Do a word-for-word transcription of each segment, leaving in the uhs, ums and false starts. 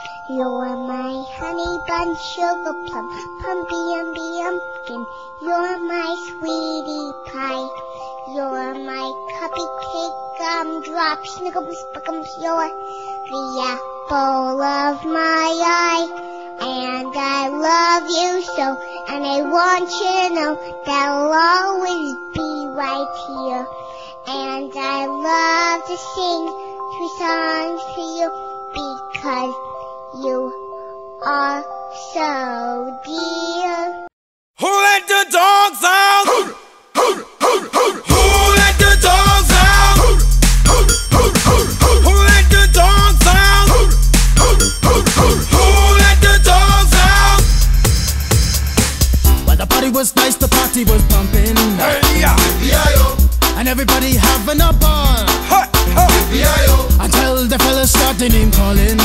You're my honey bun, sugar plum, pumpy umby umpkin. You're my sweetie pie. You're my cupcake, gumdrop, snickums, buckums. You're the apple of my eye. And I love you so, and I want you to know that I'll always be right here. And I love to sing two songs to you because you are so dear. Who let the dogs out? Who, who, who, who, who let the dogs out? Who, who, who, who, who let the dogs out? Who, who, who, who, who let the dogs out? Well, the party was nice, the party was pumping. Hey, yeah. And everybody having a ball. Ha, ha. Until the fellas started name calling.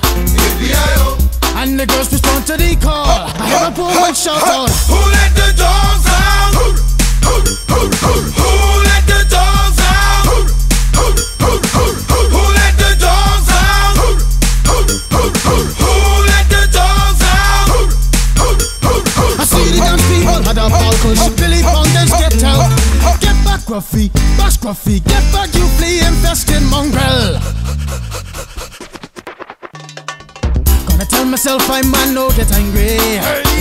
And the girls respond to the call. I have a poor one shout out. Who let the dogs out? Who, who, who, who, who let the dogs out? Who, who, who, who, who let the dogs out? Who, who, who, who, who let the dogs out? Who, who, who, who, I see the dance people had a ball cause Billy Fountains get out. Get back Gruffy, bash Gruffy, get back you flea infested mongrel. Gonna tell myself I man no get angry. Hey,